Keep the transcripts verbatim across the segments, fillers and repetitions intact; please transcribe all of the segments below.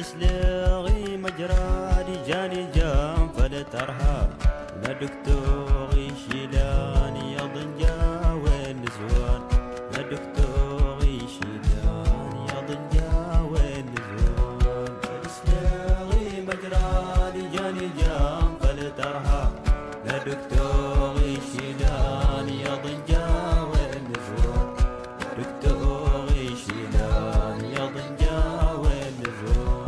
سلاغي مجرى جاني جام فلترها لا دكتور يشيلاني يا ضنجا وين نزوان لا دكتور يشيلاني يا ضنجا وين نزوان سلاغي مجرى جاني جام فلترها لا دكتور يشيلاني يا ضنجا وين نزوان دكتور يشيلاني يا ضنجا وين نزوان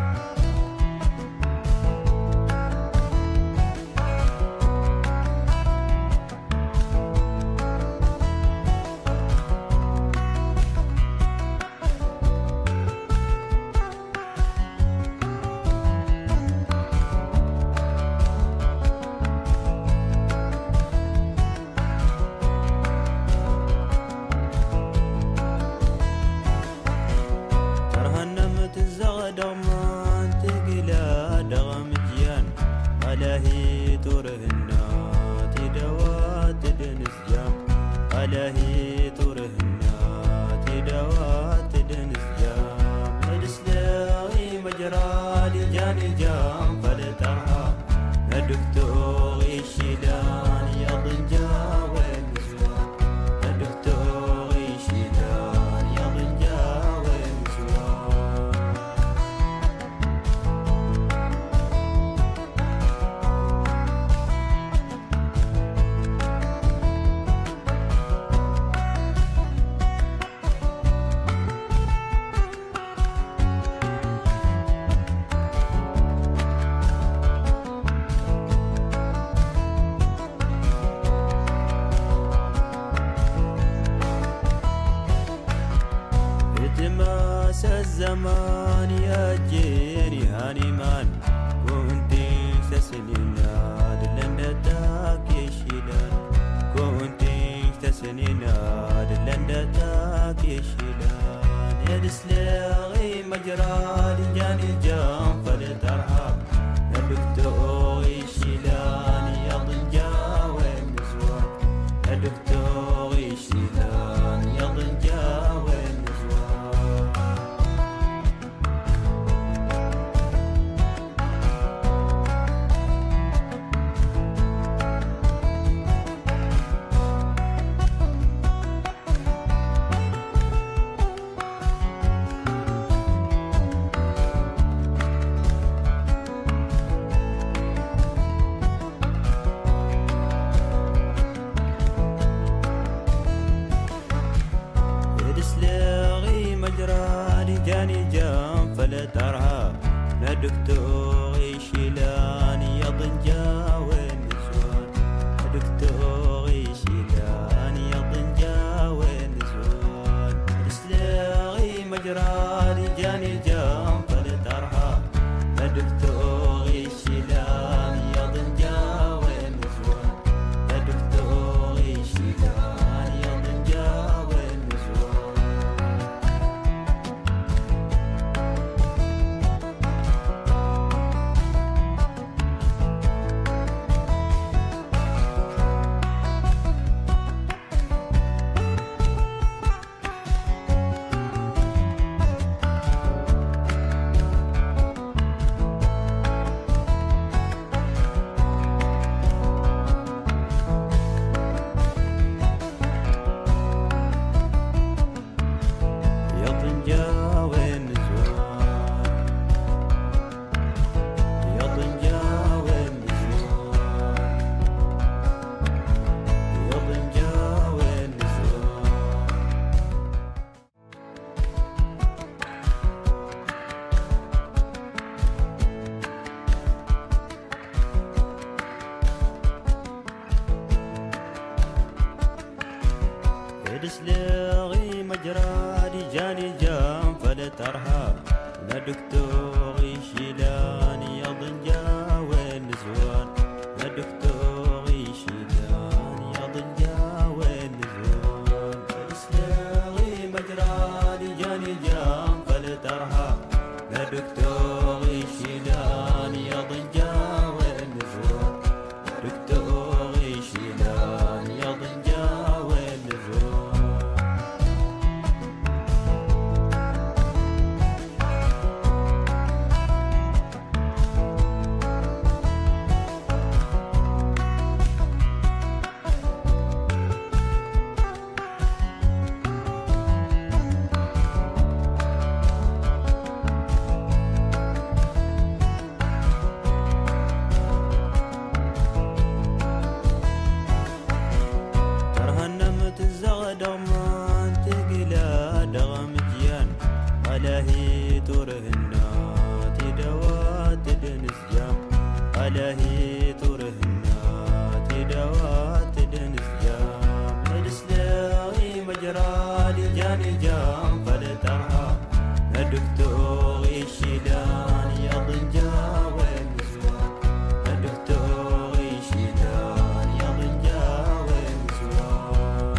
درمان تقلا درم جيان ألاهي ترهنا تدوات دنسجام ألاهي ترهنا تدوات دنسجام الإسلامي مجرى لجاني جام فلترها الدكتور يشيلان يا ضنجا وين نزوان الدكتور يشيلان يا ضنجا وين نزوان التماس الزمان يا جيني هانيمان كنتي تسنينا دلندتك يشيلان كنتي تسنينا دلندتك يشيلان يا دسلاغي مجرى لجاني جام فلترها الدكتور يشيلان يا ضنجا وين نزوان الدكتور يشيلان يا ضنجا وين جاني جام فلترها لا دكتور يشيلاني يا ضنجا وين نزوان دكتور يشيلاني يا ضنجا وين نزوان الإسلاغي مجرى جاني جام فلترها لا دكتور يشيلاني يا ضنجا وين نزوان لا دكتور يشيلاني يا ضنجا وين نزوان دسلاغي مجرى جاني جام فلترها لا دكتور يشيلاني يا ضنجا وين نزوان لا دكتور يشيلاني يا ضنجا وين نزوان دسلاغي مجرى جاني جام فلترها لا دكتور يشيلاني يا ضنجا وين نزوان دكتور يشيلاني يا ضنجا وين نزوان عليه تورهنا تدوات دنسجام السلاغي مجرى لجاني جام فلترها الدكتور يشيلان يظن جاوي النسوان الدكتور يشيلان يظن جاوي النسوان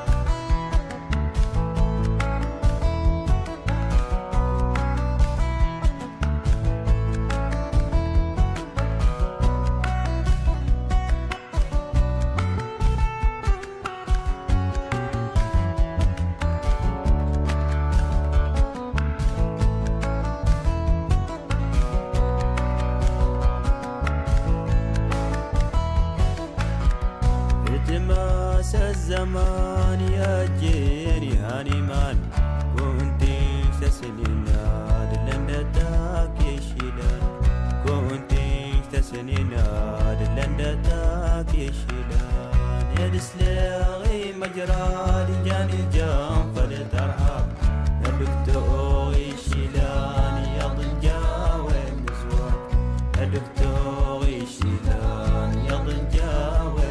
التماس الزمان يا جيني هانيمان كنتي تسنين دلندتك يشيلان كنتي تسنين دلندتك يشيلان يا دسلاغي مجرى لجاني جام فلترحب الدكتور يشيلان يظن جاوي النسوان الدكتور يشيلان يظن جاوي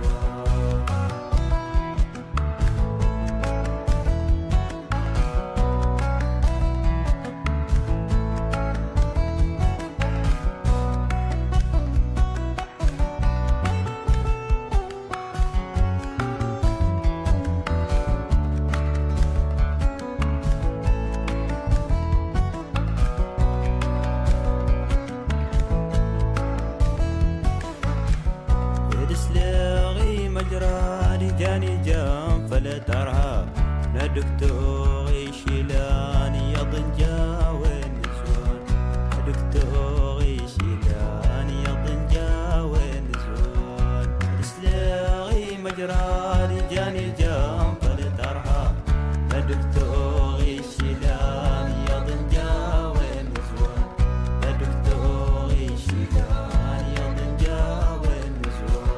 جاني جام فلا ترها لا دكتور يشيلان يظن جاوي النسوان دكتور يشيلان يظن جاوي النسوان اسلاغي مجرى جاني جام فلا ترها لا دكتور يشيلان يظن جاوي النسوان لا دكتور يشيلان يظن جاوي النسوان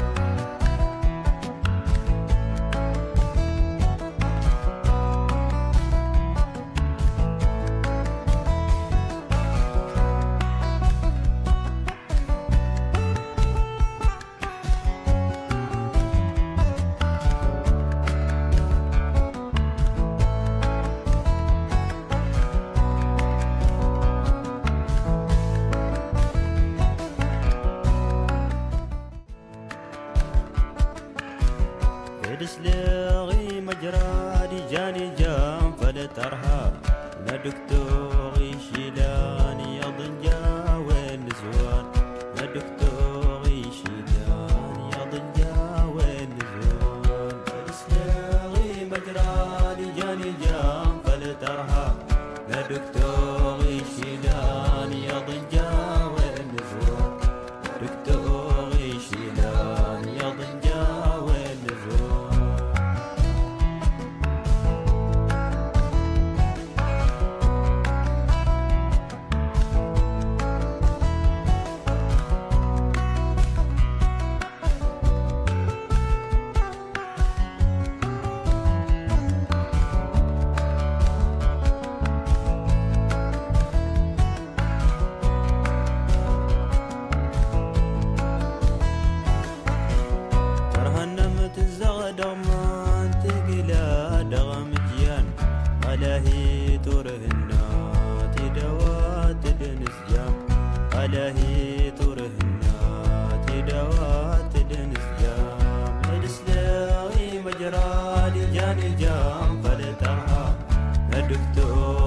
السلاغي مجرى جاني جام فلترها لا دكتور يشيلان يظن جاوي النسوان لا دكتور يشيلان يظن جاوي النسوان السلاغي مجرى جاني جام فلترها لا دكتور يشيلان يظن جاوي النسوان دكتور يشيلان يظن جاوي النسوان عليه تورهنا تدوات دنسجام عليه تورهنا تدوات دنسجام السلاغي مجرى لجاني جام فلترها الدكتور